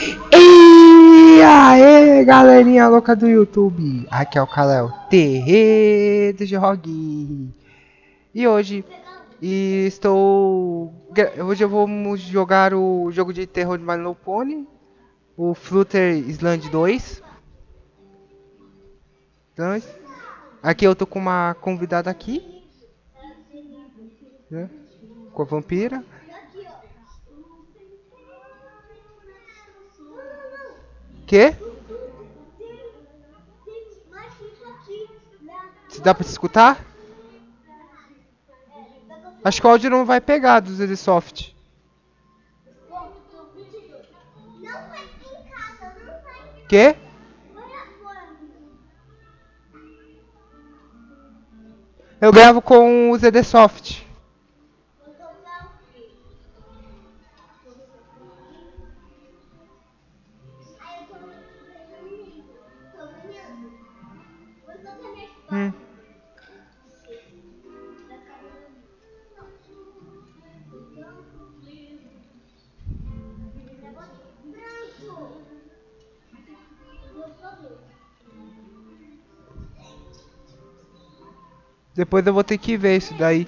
E aí, galerinha louca do YouTube, aqui é o Kalel Terreiro Jogue. E hoje hoje eu vou jogar o jogo de terror de My Little Pony, o Flutter Island 2. Então, aqui eu tô com uma convidada aqui, né? Com a vampira. Que? Se dá pra se escutar? Acho que o áudio não vai pegar do ZDSoft. Que? Eu gravo com o ZDSoft. Depois eu vou ter que ver isso daí.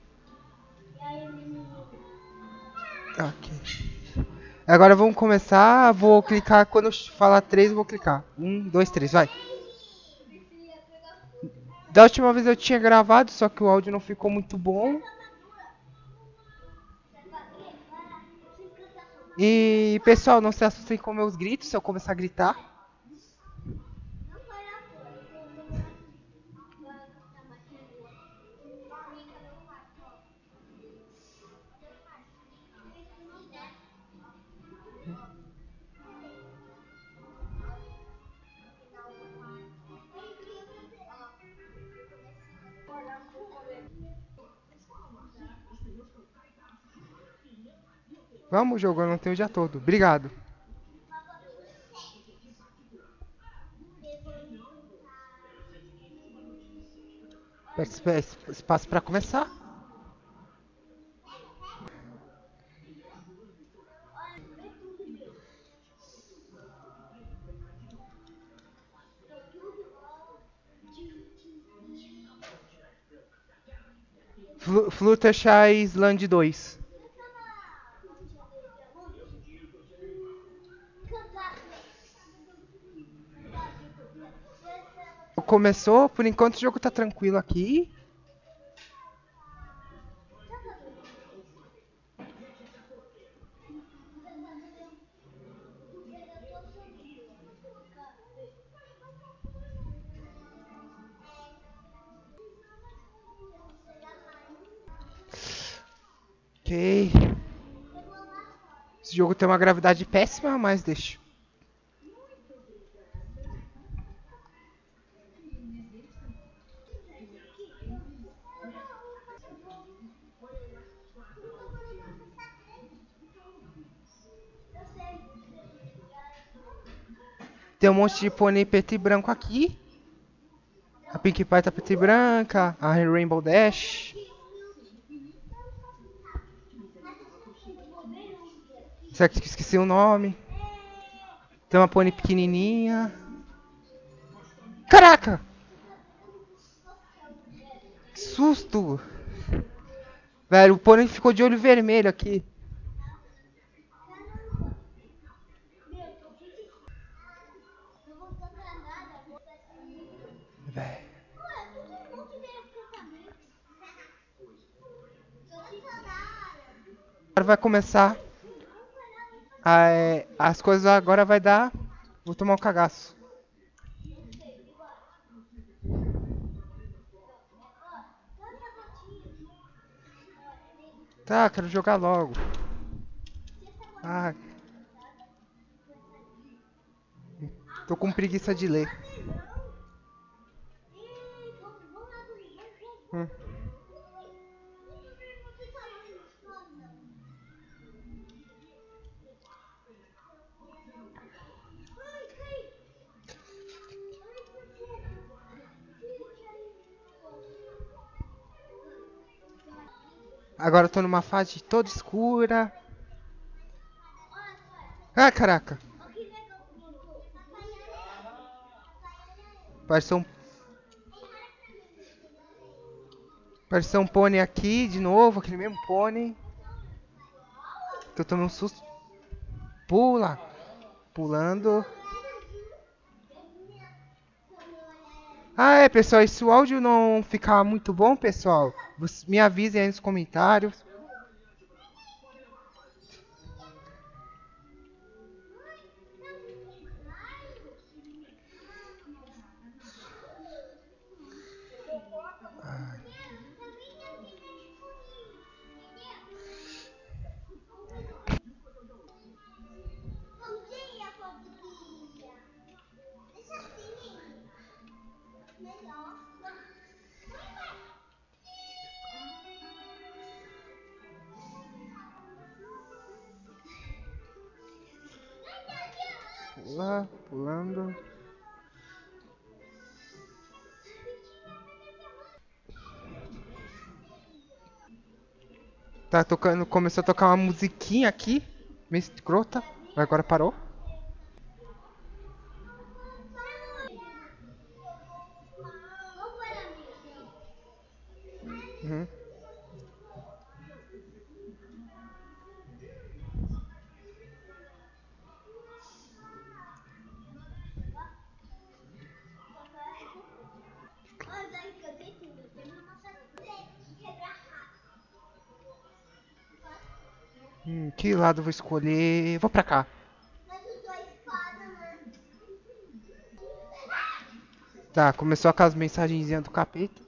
Ok. Agora vamos começar. Vou clicar. Quando eu falar 3, eu vou clicar. 1, 2, 3, vai. Da última vez eu tinha gravado, só que o áudio não ficou muito bom. E pessoal, não se assustem com meus gritos se eu começar a gritar. Vamos, jogo, eu não tenho o dia todo. Obrigado. Espaço para começar. Fluttershy Island 2. Começou, por enquanto o jogo tá tranquilo aqui. Ok. Esse jogo tem uma gravidade péssima, mas deixa. Tem um monte de pônei preto e branco aqui. A Pinkie Pie tá preta e branca. A Rainbow Dash. Será que esqueci o nome? Tem uma pônei pequenininha. Caraca! Que susto! Velho, o pônei ficou de olho vermelho aqui. Velho. Agora vai começar. As coisas agora vai dar. Vou tomar um cagaço. Tá, quero jogar logo. Ah, tô com preguiça de ler. Hum. Agora eu tô numa fase toda escura. Ah, caraca. Apareceu um pônei aqui de novo, aquele mesmo pônei. Que eu tomei um susto. Pula. Pulando. Ah, é, pessoal, e se o áudio não ficar muito bom, pessoal, me avisem aí nos comentários. Pula, pulando. Tá tocando, começou a tocar uma musiquinha aqui, meio escrota. Agora parou. Uhum. Que lado eu vou escolher? Vou pra cá. Tá, começou aquelas mensagenzinhas do capeta.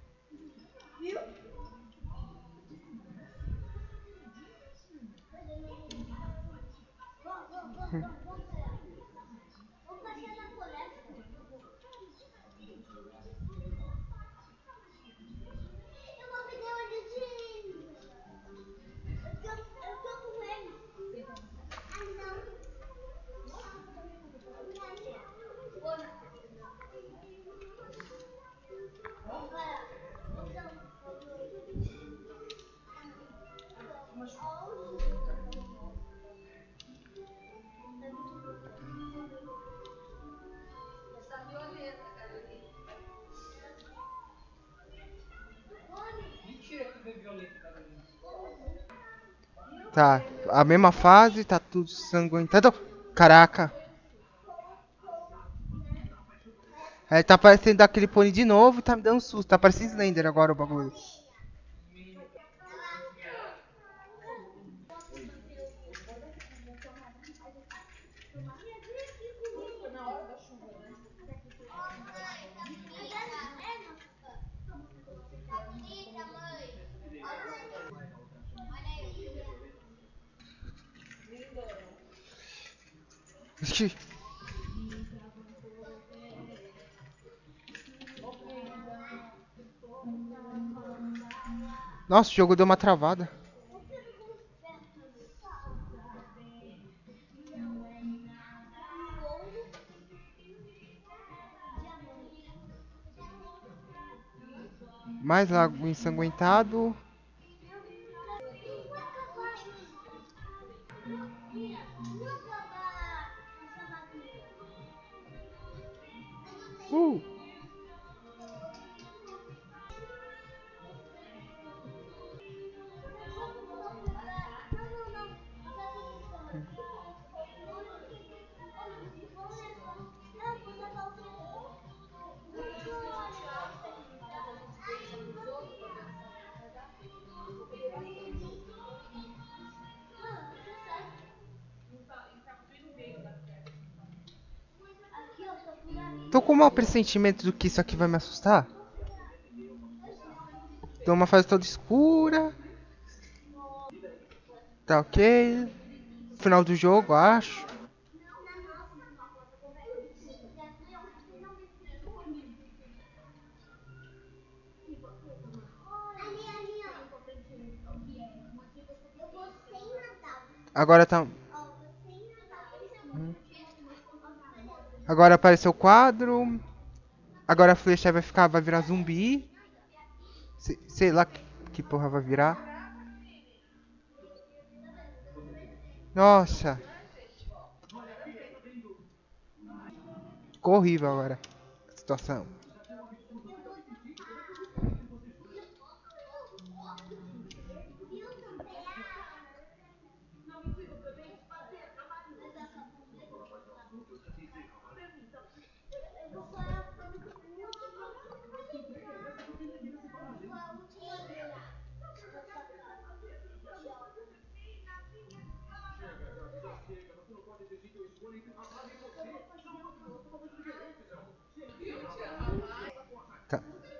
Tá, a mesma fase, tá tudo sanguentado. Caraca. É, tá aparecendo aquele pônei de novo e tá me dando susto. Tá parecendo Slender agora o bagulho. Ixi. Nossa, o jogo deu uma travada. Mais lago ensanguentado. Uh. Tô com um mau pressentimento do que isso aqui vai me assustar. Tô uma fase toda escura. Tá ok. Final do jogo, acho. Agora tá. Agora apareceu o quadro. Agora a flecha vai virar zumbi. Sei lá que porra vai virar. Nossa. Ficou horrível agora. situação. Tá.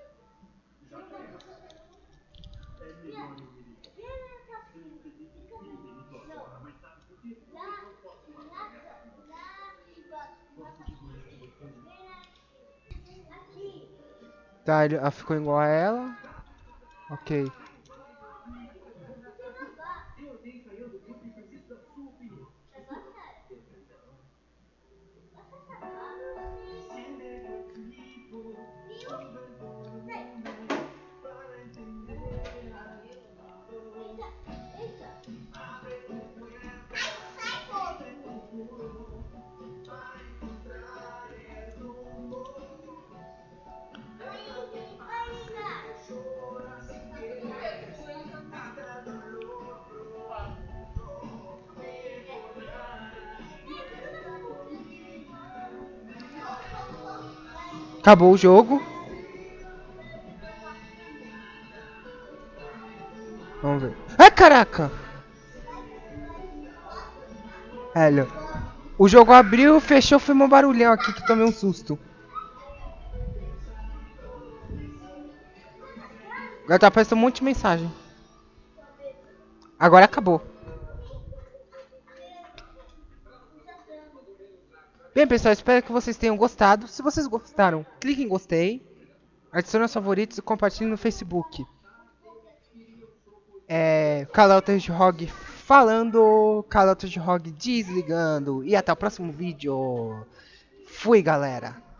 Tá, ela ficou igual a ela. Ok. Acabou o jogo. Vamos ver. Ai, caraca! Olha. O jogo abriu, fechou, foi um barulhão aqui que tomei um susto. Agora tá aparecendo um monte de mensagem. Agora acabou. Bem, pessoal, espero que vocês tenham gostado. Se vocês gostaram, clique em gostei. Adicione aos favoritos e compartilhe no Facebook. Calotas de Hog falando, Calotas de Hog desligando. E até o próximo vídeo. Fui, galera.